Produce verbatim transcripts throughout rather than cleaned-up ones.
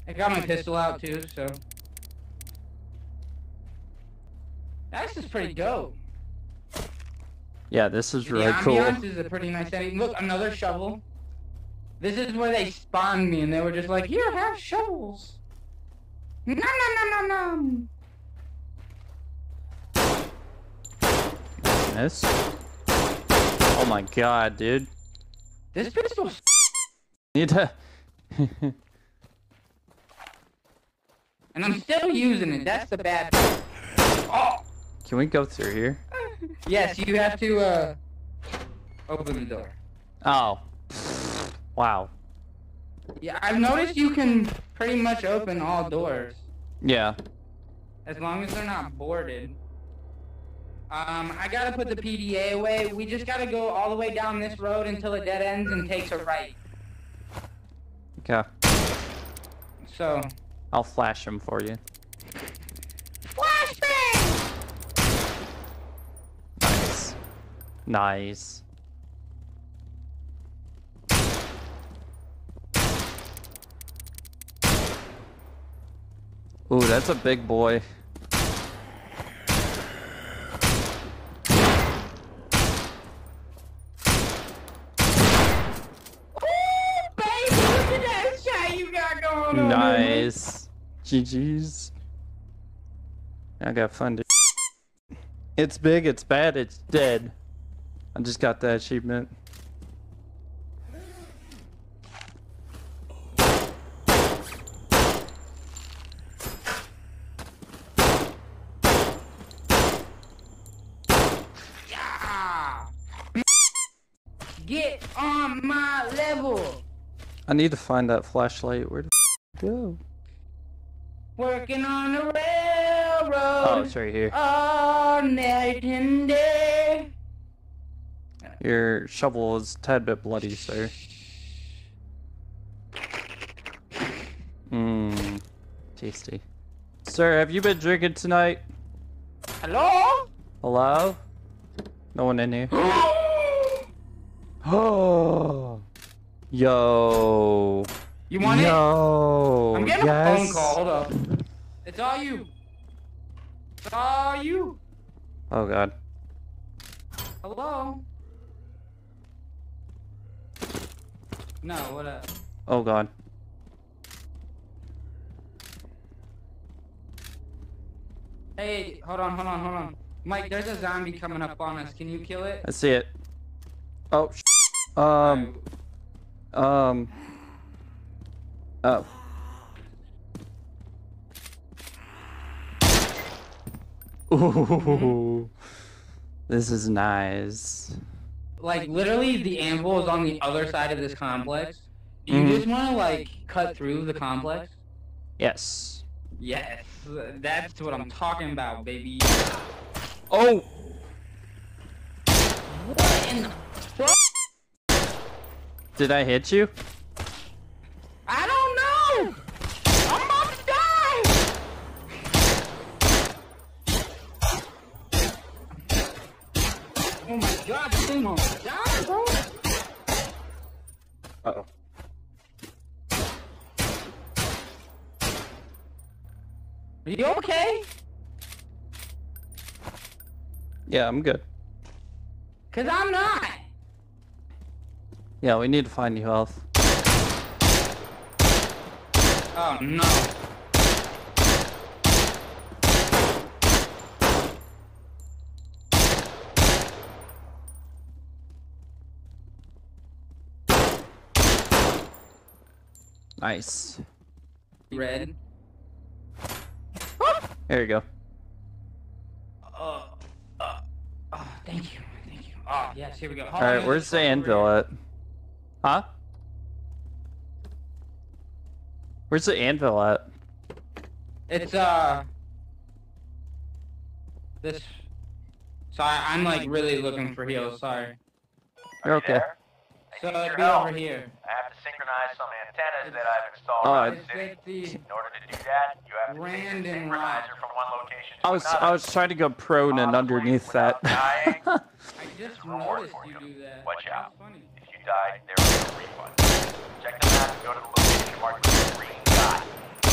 I got my pistol out too, so. This is pretty dope. Yeah, this is really the cool. ambiance is a pretty nice setting. Look, another shovel. This is where they spawned me, and they were just like, "Here, have shovels." Nom nom nom nom nom. Miss. Oh my god, dude. This pistol's. Need to. And I'm still using it. That's the bad part. Oh. Can we go through here? Yes, you have to uh open the door. Oh. Wow. Yeah, I've noticed you can pretty much open all doors. Yeah. As long as they're not boarded. Um, I gotta put the P D A away. We just gotta go all the way down this road until it dead ends and takes a right. Okay. So. I'll flash him for you. Flashbang! Nice. Nice. Ooh, that's a big boy. Nice. G G's. I got fun to. It's big, it's bad, it's dead. I just got that achievement. Yeah. Get on my level. I need to find that flashlight. Where the f go? Working on the railroad. Oh, it's right here. All night and day. Your shovel is a tad bit bloody, sir. Mmm. Tasty. Sir, have you been drinking tonight? Hello? Hello? No one in here. Oh. Yo. You want Yo. it? I'm getting yes. a phone call. Hold up. It's all you. It's all you. Oh god. Hello? No, what up? Oh god. Hey, hold on, hold on, hold on. Mike, there's a zombie coming up on us. Can you kill it? I see it. Oh, sh um, um, oh. Ooh, this is nice. Like, literally, the anvil is on the other side of this complex. Do you Mm-hmm. just want to, like, cut through the complex? Yes. Yes, that's what I'm talking about, baby. Oh! What in the fuck? Did I hit you? I don't know! I'm about to die! Oh my god, this thing won't die, bro! Uh-oh. Are you okay? Yeah, I'm good. Cause I'm not! Yeah, we need to find you health. Oh no. Nice. Red. There you go. Uh, uh, oh, thank you, thank you. Oh, yes, here we go. Hold Alright, on, where's the there's a anvil at? Huh? Where's the anvil at? It's, uh... This... Sorry, I'm, like, really looking for heals, sorry. You're okay. So, it'd be over here. I have to synchronize some antennas that I've installed Oh, around I- the city. It's the In order to do that, you have to take the Random synchronizer rock. from one location to I was another. I was trying to go prone and Possibly underneath without that. dying. I just Reward noticed for you you. do that. Watch That's out. funny. If you die, there is a refund. Check the map and go to the location marked with the green dot.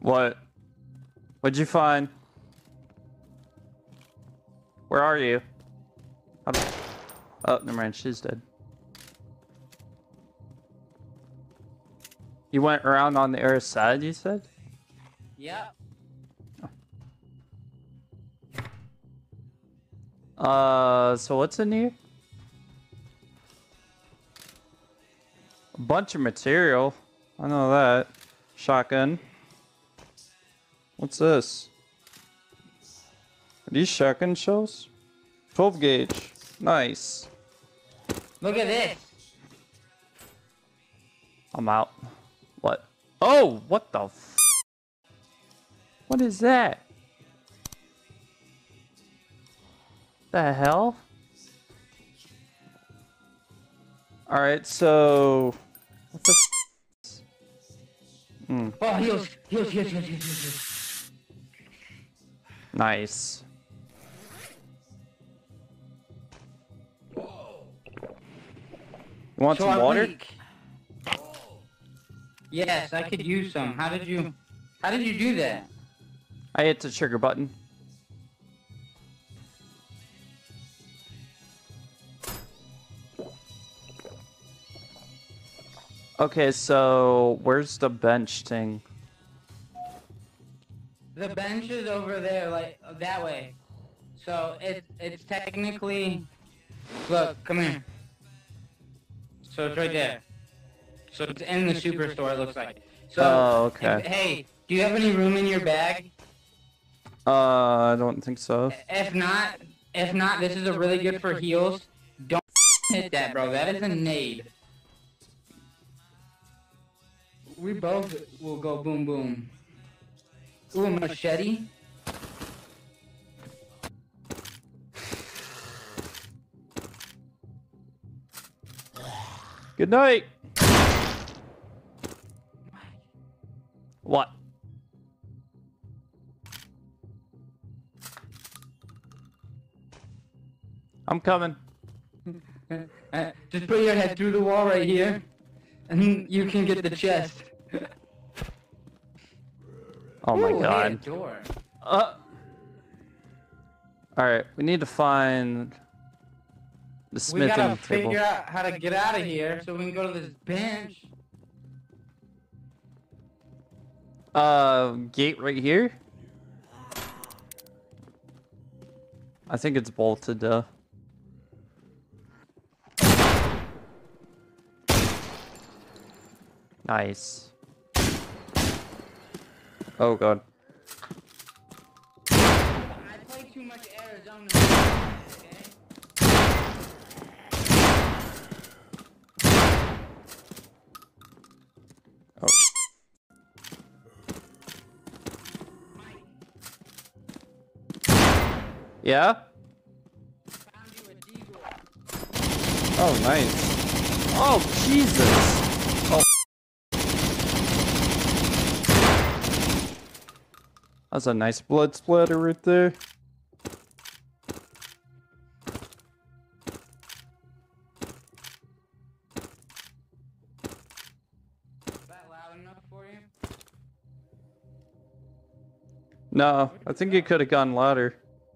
What? What'd you find? Where are you? How do... Oh, never mind. She's dead. You went around on the other side, you said? Yep. Uh, so what's in here? A bunch of material. I know that. Shotgun. What's this? Are these shotgun shells? twelve gauge. Nice. Look at this. I'm out. What? Oh, what the f? What is that? The hell? Alright, so... What the f? Hmm. Oh, heals, heals, heals, heals, heals, heals. Nice. You want So some I water? leak. Yes, I could use some. How did you... How did you do that? I hit the trigger button. Okay, so where's the bench thing? The bench is over there, like, that way. So, it, it's technically... Look, come here. So, it's right there. So, it's in the superstore, it looks like. So, Oh, okay. if- hey, do you have any room in your bag? Uh, I don't think so. If not, if not, this is a really good for heals. Don't hit that, bro. That is a nade. We both will go boom boom. Ooh, a machete. Good night. What? I'm coming. Uh, just put your head through the wall right here, and you can get the chest. Oh my Ooh, hey, a god. door. Uh. Alright, we need to find the We smithing gotta table. figure out how to get out of here so we can go to this bench. Uh, gate right here? I think it's bolted though. Nice. Oh god. I play too much Arizona. Okay? Oh sh Yeah? Found you a deagle. Oh nice. Oh Jesus. Oh. That's a nice blood splatter right there. Is that loud enough for you? No, I think it could have gone louder.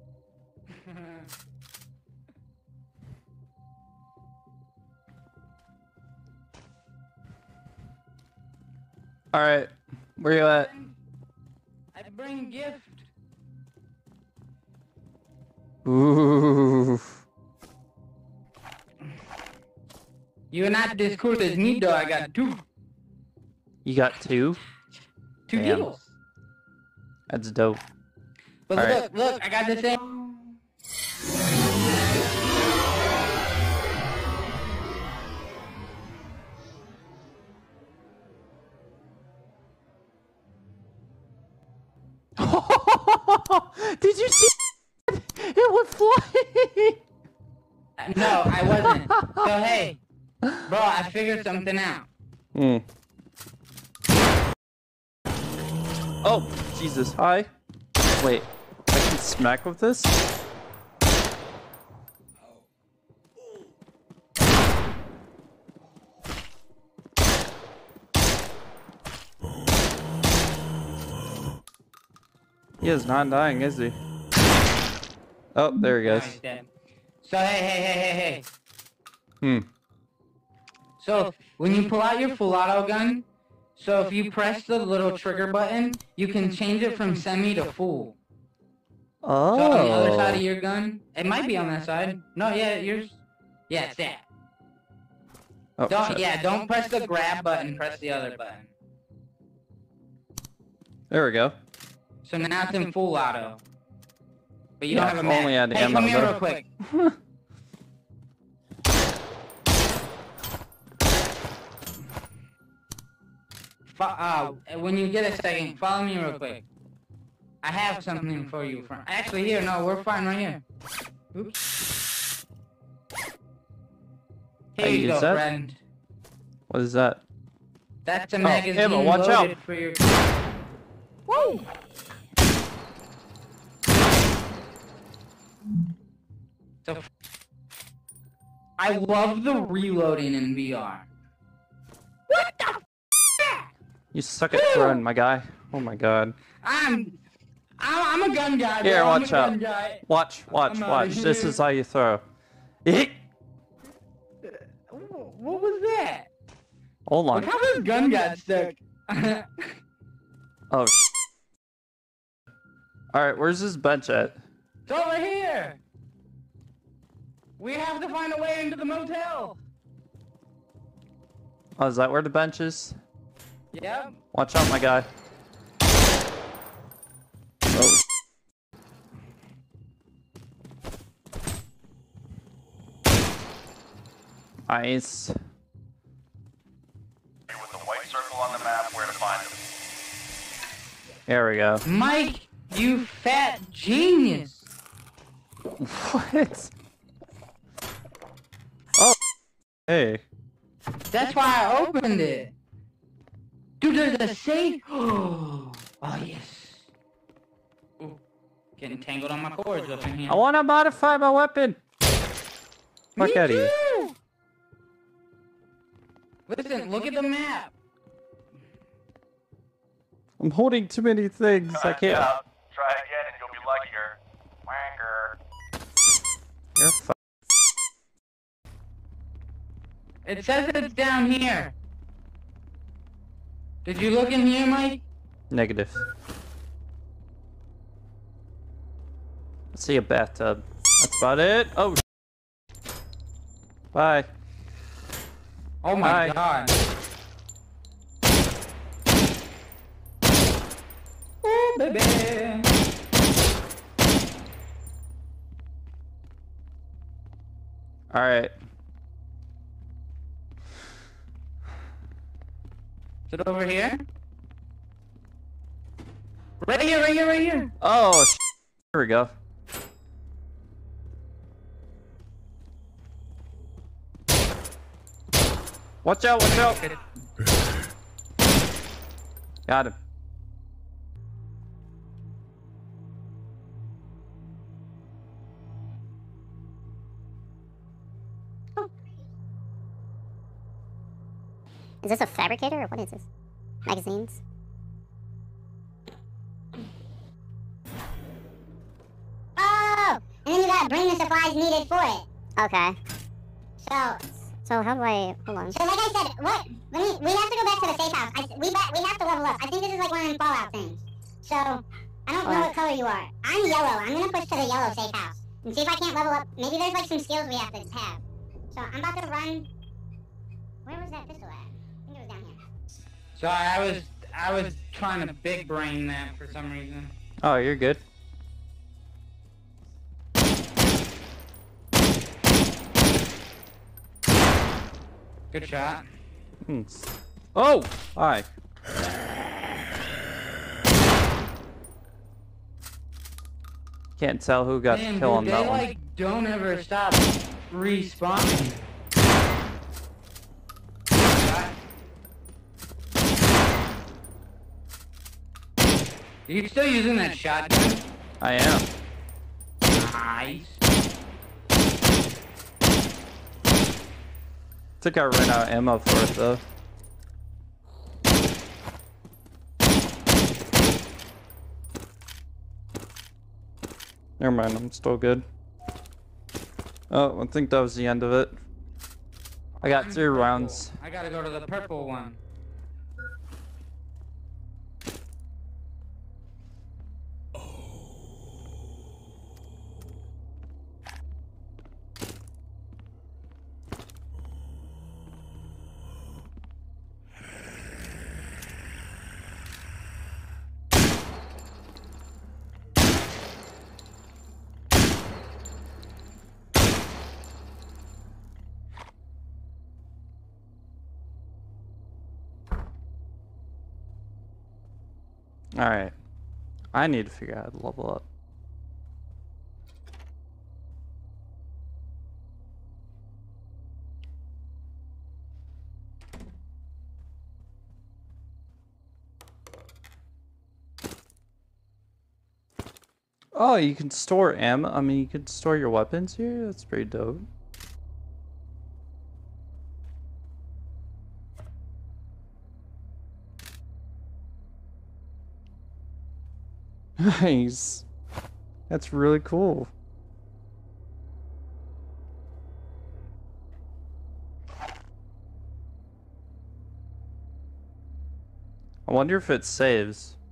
Alright, where you at? I bring gift. Ooh. You're not as cool as me though, I got two. You got two? Two Damn. deals. That's dope. But All look, right. look, I got the same. Did you see it? It was flying. No, I wasn't. So hey, bro, I figured something out. Hmm. Oh, Jesus. Hi. Wait. I can smack with this? He is not dying, is he? Oh, there he Oh, goes. he's dead. So hey, hey, hey, hey, hey. Hmm. So when you pull out your full auto gun, so if you press the little trigger button, you can change it from semi to full. Oh. So on the other side of your gun, it might be on that side. No, yeah, yours. Yeah, it's that. Oh, Don't, shit. yeah, don't press the grab button, press the other button. There we go. So now it's in full auto. But you Yeah, don't have a if map. only I had Hey, ammo, come here though. real quick. Fo uh, when you get a second, follow me real quick. I have something for you. From actually, here, no, we're fine right here. Oops. Here I you use go, that? friend. What is that? That's a Oh, magazine Emma, watch out. loaded for your. Woo! So, I love the reloading in V R. What the? You suck at throwing, my guy. Oh my god. I'm, I'm, I'm a gun guy. Here, bro. I'm watch a out. gun guy. Watch, watch, I'm outta watch. This here. is how you throw. Eek. What was that? Hold on. Look how this gun got stuck. Oh, sh. Alright, where's this bench at? It's over here. We have to find a way into the motel. Oh, is that where the bench is? Yep. Watch out, my guy. Oh. Nice. With the white circle on the map, where to find them. There we go. Mike, you fat genius. What? Oh. Hey. That's why I opened it. Dude, there's a safe. Oh, yes. Ooh, getting tangled on my cords up in here. I want to modify my weapon. Me Fuck out of here. too. Listen, look at the map. I'm holding too many things. I Good can't. job. Try again and you'll be luckier. Wanker. You're fu- It says it's down here. Did you look in here, Mike? Negative. I see a bathtub. That's about it. Oh. sh- Bye. Oh my Hi. god. Oh, baby. All right. Is it over here? Right here, right here, right here. Oh. Sh- Here we go. Watch out! Watch out! Got him. Is this a fabricator or what is this? Magazines? Oh! And then you gotta bring the supplies needed for it. Okay. So, so how do I, hold on. So like I said, what, let me, we have to go back to the safe house. I, we, ba- we have to level up. I think this is like one of them Fallout things. So, I don't know what color you are. I'm yellow. I'm gonna push to the yellow safe house. And see if I can't level up. Maybe there's like some skills we have to have. So, I'm about to run. Where was that pistol at? I think it was down here. So I was, I was trying to big brain that for some reason. Oh, you're good. Good shot. Hmm. Oh! Hi. Can't tell who got Damn, the kill dude, on they that one. like don't ever stop respawning. Are you still using that shotgun? I am. Nice. Think I ran out of ammo for it though. Never mind, I'm still good. Oh, I think that was the end of it. I got three Purple. rounds. I gotta go to the purple one. Alright. I need to figure out how to level up. Oh, you can store ammo. I mean, you can store your weapons here? That's pretty dope. Nice. That's really cool. I wonder if it saves.